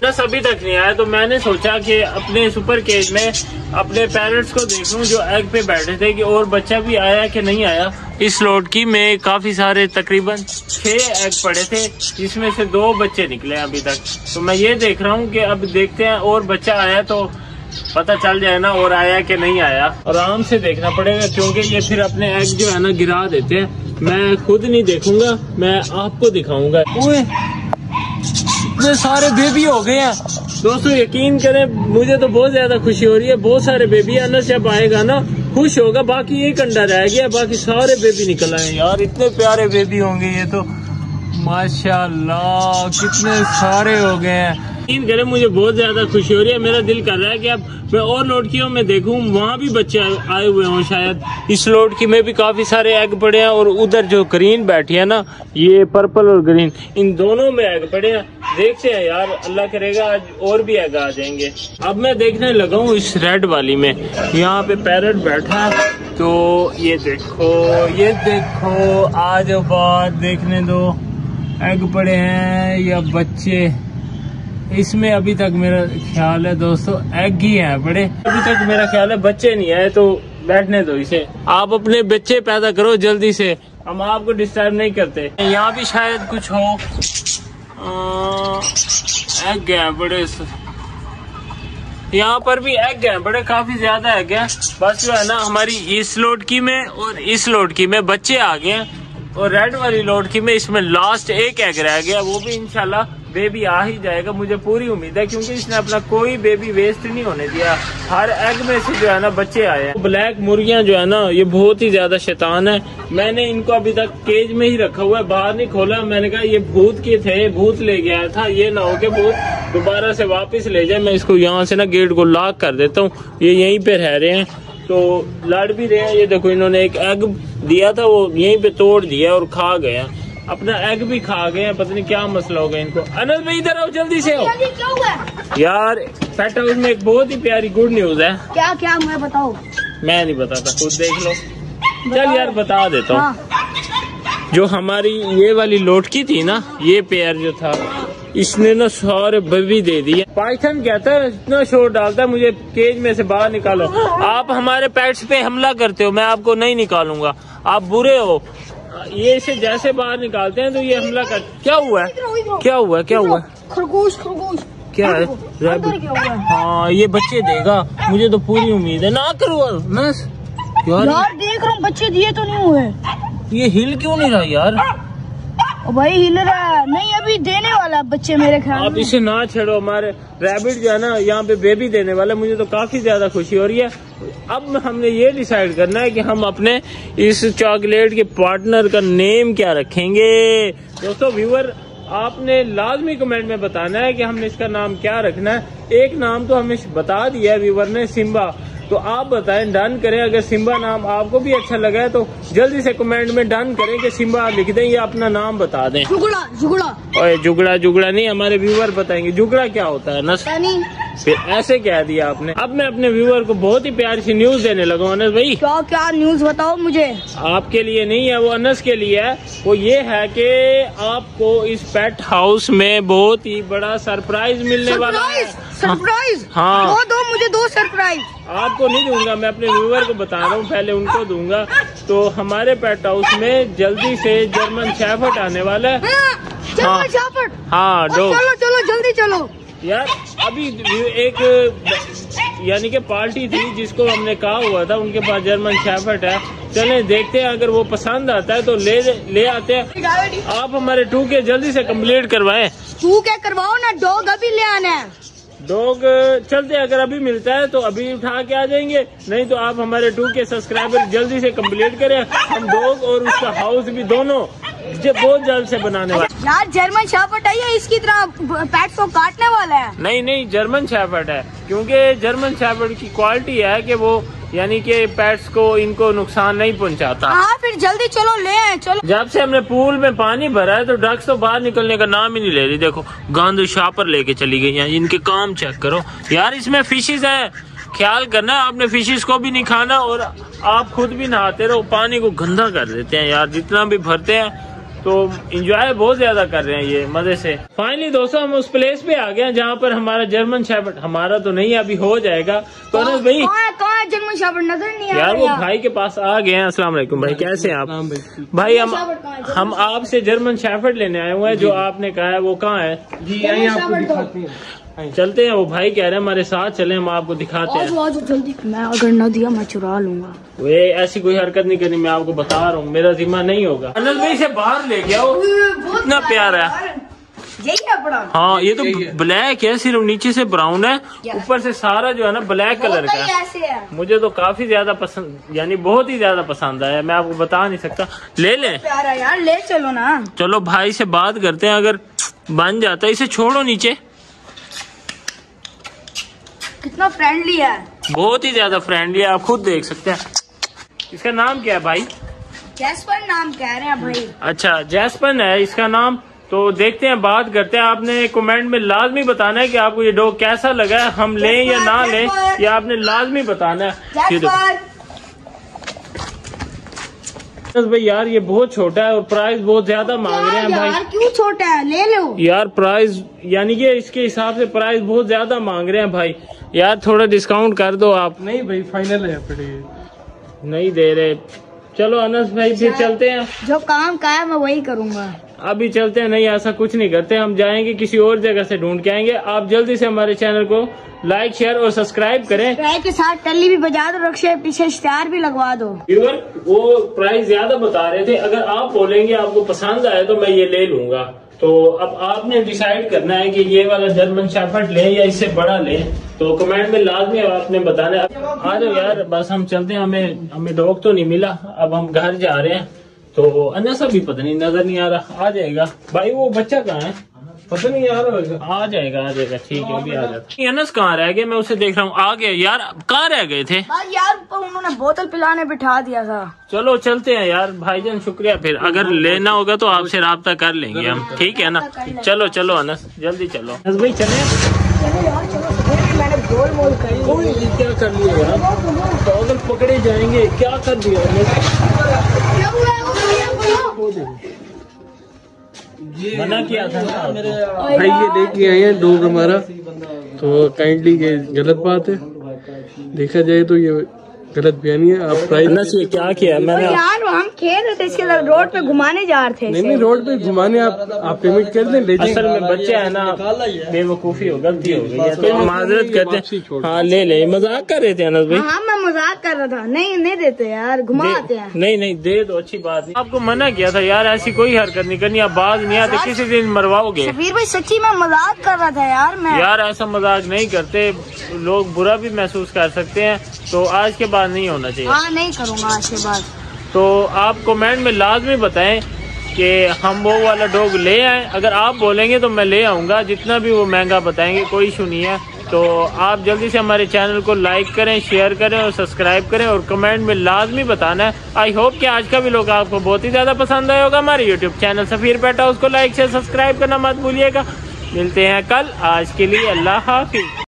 बस अभी तक नहीं आया, तो मैंने सोचा कि अपने सुपर केज में अपने पेरेंट्स को देख लूं जो एग पे बैठे थे कि और बच्चा भी आया कि नहीं आया। इस लोड की में काफी सारे तकरीबन 6 एग पड़े थे, जिसमें से 2 बच्चे निकले अभी तक। तो मैं ये देख रहा हूँ कि अब देखते हैं और बच्चा आया तो पता चल जाए ना और आया कि नहीं आया। आराम से देखना पड़ेगा क्योंकि ये फिर अपने एग जो है ना गिरा देते हैं। मैं खुद नहीं देखूंगा, मैं आपको दिखाऊंगा। इतने सारे बेबी हो गए हैं दोस्तों, यकीन करें मुझे तो बहुत ज्यादा खुशी हो रही है। बहुत सारे बेबी अनस जब आएगा ना खुश होगा। बाकी एक अंडा रह गया, बाकी सारे बेबी निकल आए यार। इतने प्यारे बेबी होंगे ये तो, माशाल्लाह कितने सारे हो गए हैं। यकीन करें मुझे बहुत ज्यादा खुशी हो रही है। मेरा दिल कर रहा है कि अब मैं और लौटकियों में देखूं, वहाँ भी बच्चे आए हुए हों शायद। इस लौटकी में भी काफी सारे एग पड़े हैं और उधर जो ग्रीन बैठी है ना, ये पर्पल और ग्रीन, इन दोनों में एग पड़े हैं। देखते हैं यार, अल्लाह करेगा आज और भी एग आ जाएंगे। अब मैं देखने लगा हूँ इस रेड वाली में, यहाँ पे पैरट बैठा है। तो ये देखो आज बात देखने दो, एग पड़े हैं या बच्चे। इसमें अभी तक मेरा ख्याल है दोस्तों एग ही है बड़े, अभी तक मेरा ख्याल है बच्चे नहीं आए। तो बैठने दो इसे, आप अपने बच्चे पैदा करो जल्दी से, हम आपको डिस्टर्ब नहीं करते। यहाँ भी शायद कुछ हो, एग है बड़े, यहाँ पर भी एग है बड़े, काफी ज्यादा एग है। बस जो है ना हमारी इस लौटकी में और इस लौटकी में बच्चे आ गए हैं, और रेड वाली लौटकी में इसमें लास्ट एक एग रह गया, वो भी इंशाल्लाह बेबी आ ही जाएगा, मुझे पूरी उम्मीद है। क्योंकि इसने अपना कोई बेबी वेस्ट नहीं होने दिया, हर एग में से जो है ना बच्चे आए हैं। ब्लैक मुर्गियां जो है ना ये बहुत ही ज्यादा शैतान है। मैंने इनको अभी तक केज में ही रखा हुआ है, बाहर नहीं खोला। मैंने कहा ये भूत के थे, भूत ले गया था, ये ना हो के भूत दोबारा से वापस ले जाए। मैं इसको यहाँ से ना गेट को लॉक कर देता हूँ, ये यहीं पे रह रहे हैं तो लड़ भी रहे हैं। ये देखो इन्होंने एक एग दिया था, वो यहीं पे तोड़ दिया और खा गया, अपना एग भी खा गए हैं। पता नहीं क्या मसला हो गया इनको। अनस भाई इधर आओ, जल्दी से आओ। क्या हुआ? यार पेट हाउस में एक बहुत ही प्यारी गुड न्यूज है। क्या क्या मैं बताओ? मैं नहीं बताता, खुद देख लो। चल यार बता देता हूँ। हाँ। जो हमारी ये वाली लौटकी थी ना, ये पेयर जो था, इसने ना सारे बेबी दे दिए। पाइथन कहता है इतना शोर डालता है, मुझे केज में से बाहर निकालो। आप हमारे पेट्स पे हमला करते हो, मैं आपको नहीं निकालूंगा, आप बुरे हो। ये इसे जैसे बाहर निकालते हैं तो ये हमला कर। क्या हुआ है? क्या हुआ है? क्या हुआ है? खरगोश खरगोश क्या है? हाँ ये बच्चे देगा, मुझे तो पूरी उम्मीद है। ना करो नस यार, देख रहा हूँ बच्चे दिए तो नहीं हुए। ये हिल क्यों नहीं रहा यार? ओ भाई हिल रहा है, नहीं अभी देने वाला बच्चे मेरे ख्याल में। आप इसे ना छेड़ो, हमारे रैबिट जो है ना यहाँ पे बेबी देने वाला। मुझे तो काफी ज्यादा खुशी हो रही है। अब हमने ये डिसाइड करना है कि हम अपने इस चॉकलेट के पार्टनर का नेम क्या रखेंगे। दोस्तों व्यूअर, आपने लाजमी कमेंट में बताना है कि हमने इसका नाम क्या रखना है। एक नाम तो हमें बता दिया है व्यूअर ने, सिम्बा। तो आप बताएं, डन करें। अगर सिम्बा नाम आपको भी अच्छा लगा है तो जल्दी से कमेंट में डन करें कि सिम्बा लिख दें या अपना नाम बता दें। जुगड़ा जुगड़ा। ओए जुगड़ा जुगड़ा नहीं, हमारे व्यूअर बताएंगे जुगड़ा क्या होता है। नस फिर ऐसे कह दिया आपने। अब मैं अपने व्यूअर को बहुत ही प्यारी सी न्यूज देने लगा हूँ अनस भाई। क्या क्या न्यूज बताओ मुझे। आपके लिए नहीं है, वो अनस के लिए है। वो ये है कि आपको इस पेट हाउस में बहुत ही बड़ा सरप्राइज मिलने वाला है। सरप्राइज? हाँ दो मुझे 2 सरप्राइज। आपको नहीं दूंगा, मैं अपने व्यूअर को बता रहा हूँ, पहले उनको दूंगा। तो हमारे पेट हाउस में जल्दी से जर्मन शेफर्ड आने वाला है। German shepherd? हाँ चलो चलो जल्दी चलो यार। अभी एक यानी कि पार्टी थी जिसको हमने कहा हुआ था, उनके पास जर्मन शेफर्ड है। चले देखते हैं, अगर वो पसंद आता है तो ले आते हैं। आप हमारे 2K जल्दी से कंप्लीट करवाएं। 2K करवाओ ना, डॉग अभी ले आना है। डॉग चलते, अगर अभी मिलता है तो अभी उठा के आ जाएंगे, नहीं तो आप हमारे 2K सब्सक्राइबर जल्दी से कंप्लीट करें। हम डॉग और उसका हाउस भी दोनों बहुत जल्द से बनाने वाले। यार जर्मन शेफर्ड है ये, इसकी तरह पेट्स को काटने वाला है? नहीं जर्मन शेफर्ड है, क्योंकि जर्मन शेफर्ड की क्वालिटी है कि वो यानी कि पेट्स को इनको नुकसान नहीं पहुंचाता। हाँ फिर जल्दी चलो ले आए, चलो। जब से हमने पूल में पानी भरा है तो डक्स तो बाहर निकलने का नाम ही नहीं ले रही। देखो गंद शापर लेके चली गई हैं, इनके काम चेक करो यार। इसमें फिशेज है, ख्याल करना आपने, फिशेज को भी नहीं खाना और आप खुद भी नहाते रहो। पानी को गंदा कर देते हैं यार, जितना भी भरते हैं तो इंजॉय बहुत ज्यादा कर रहे हैं ये मजे से। फाइनली दोस्तों हम उस प्लेस पे आ गए हैं जहाँ पर हमारा जर्मन शेफर्ड, हमारा तो नहीं अभी हो जाएगा। तो अनस भाई कहाँ जर्मन शेफर्ड नजर नहीं आ यार वो भाई के पास आ गए हैं। अस्सलाम वालेकुम भाई, कैसे हैं आप? भाई हम आपसे जर्मन शेफर्ड लेने आए हुए हैं, जो आपने कहा है वो कहाँ है? जी यहीं आपको दिखाते हैं। चलते हैं, वो भाई कह रहे हैं हमारे साथ चले, हम आपको दिखाते हैं। जल्दी, मैं अगर न दिया मैं चुरा लूंगा। वे ऐसी कोई हरकत नहीं करनी, मैं आपको बता रहा हूँ, मेरा जिम्मा नहीं होगा। अनस भाई से बाहर ले गया, इतना प्यारा है। यही है बड़ा। हाँ ये तो ब्लैक है, सिर्फ नीचे से ब्राउन है, ऊपर से सारा जो है ना ब्लैक कलर का है। मुझे तो काफी ज्यादा पसंद, यानी बहुत ही ज्यादा पसंद आया, मैं आपको बता नहीं सकता। ले लें? प्यारा यार, ले चलो ना। चलो भाई से बात करते हैं, अगर बन जाता है। इसे छोड़ो नीचे। कितना फ्रेंडली है, बहुत ही ज्यादा फ्रेंडली है, आप खुद देख सकते हैं। इसका नाम क्या है भाई? जैस्पर नाम कह रहे हैं भाई। अच्छा जैस्पर है इसका नाम। तो देखते हैं, बात करते हैं। आपने कमेंट में लाजमी बताना है कि आपको ये डॉग कैसा लगा है, हम लें या ना लें, या आपने लाजमी बताना है। भाई यार ये बहुत छोटा है और प्राइस बहुत ज्यादा मांग रहे हैं भाई। यार क्यों छोटा है, ले लो यार। प्राइस यानी कि इसके हिसाब से प्राइस बहुत ज्यादा मांग रहे हैं भाई। यार थोड़ा डिस्काउंट कर दो आप। नहीं भाई फाइनल है, नहीं दे रहे। चलो अनस भाई फिर चलते हैं, जो काम का है मैं वही करूँगा। अभी चलते हैं। नहीं ऐसा कुछ नहीं करते, हम जाएंगे किसी और जगह से ढूंढ के आएंगे। आप जल्दी से हमारे चैनल को लाइक शेयर और सब्सक्राइब करें। प्राइस के साथ टल्ली भी बजा दो, रक्षे पीछे स्टार भी लगवा दो। व्यूअर वो प्राइस ज्यादा बता रहे थे, अगर आप बोलेंगे आपको पसंद आए तो मैं ये ले लूंगा। तो अब आपने डिसाइड करना है कि ये वाला जर्मन शेफर्ड लें या इससे बड़ा लें, तो कमेंट में लाजमी आपने बताना है। आ जाओ यार, बस हम चलते हैं, हमें डॉग तो नहीं मिला, अब हम घर जा रहे हैं। तो अनसा भी पता नहीं, नजर नहीं आ रहा, आ जाएगा भाई। वो बच्चा कहाँ है पता नहीं यार, आ जाएगा ठीक है, अभी आ जाता। अनस कहाँ रह गए? मैं उसे देख रहा हूँ। आ गए यार, कहाँ रह गए थे यार? उन्होंने बोतल पिलाने बिठा दिया था। चलो चलते हैं यार भाईजान, शुक्रिया। फिर अगर लेना होगा तो आपसे राब्ता कर लेंगे हम, ठीक है ना? चलो चलो अनस, जल्दी चलो। अनस भाई चले। मैंने गोल मोल करी। क्या कर लिया यार, पागल पकड़े जाएंगे, क्या कर दिया? मना किया था ना भाई, ये लेके आए हैं डॉग हमारा, तो काइंडली ये गलत बात है, देखा जाए तो ये गलत बयानी है। आप प्राइस क्या किया मैंने? यार हम खेल रहे थे, इसके रोड पे घुमाने जा रहे थे। नहीं रोड पे घुमाने आप पेमेंट कर दें, ले जाएं। असल में बच्चे है ना, बेवकूफी हो, गलती हो गई है, तो माजरत करते हैं। हाँ ले ले, मजाक कर रहे थे अनस भाई। हाँ मैं मजाक कर रहा था। नहीं देते यार, घुमाते हैं। नहीं दे दो, अच्छी बात नहीं। आपको मना किया था यार, ऐसी कोई हरकत नहीं करनी, आप बाज नहीं आते, किसी दिन मरवाओगे। शबीर भाई सच्ची मैं मजाक कर रहा था यार। मैं यार ऐसा मजाक नहीं करते, लोग बुरा भी महसूस कर सकते हैं, तो आज के बाद नहीं होना चाहिए। हाँ नहीं करूँगा आज के बाद। तो आप कमेंट में लाजमी बताएं कि हम वो वाला डॉग ले आए। अगर आप बोलेंगे तो मैं ले आऊँगा, जितना भी वो महंगा बताएंगे, कोई इशू नहीं है। तो आप जल्दी से हमारे चैनल को लाइक करें, शेयर करें और सब्सक्राइब करें, और कमेंट में लाजमी बताना है। आई होप कि आज का भी लोग आपको बहुत ही ज़्यादा पसंद आया होगा। हमारे YouTube channel Safeer pet house को लाइक शेयर सब्सक्राइब करना मत भूलिएगा। मिलते हैं कल, आज के लिए अल्लाह हाफिज़।